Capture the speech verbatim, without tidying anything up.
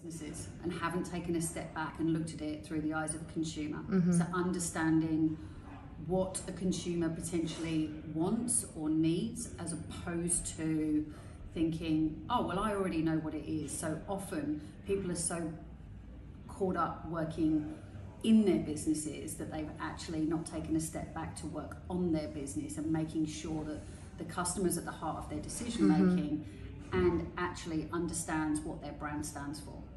businesses and haven't taken a step back and looked at it through the eyes of a consumer. Mm-hmm. So understanding what a consumer potentially wants or needs, as opposed to thinking, oh, well, I already know what it is. So often people are so caught up working in their businesses that they've actually not taken a step back to work on their business and making sure that the customer's at the heart of their decision making, mm-hmm. and actually understands what their brand stands for.